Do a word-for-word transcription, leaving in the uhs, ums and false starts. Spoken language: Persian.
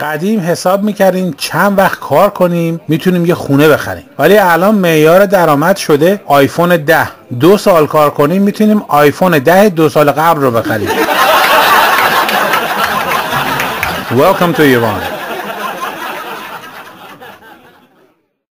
قدیم حساب میکردیم چند وقت کار کنیم میتونیم یه خونه بخریم، ولی الان معیار درآمد شده آیفون ده. دو سال کار کنیم میتونیم آیفون ده دو سال قبل رو بخریم. Welcome to Iran.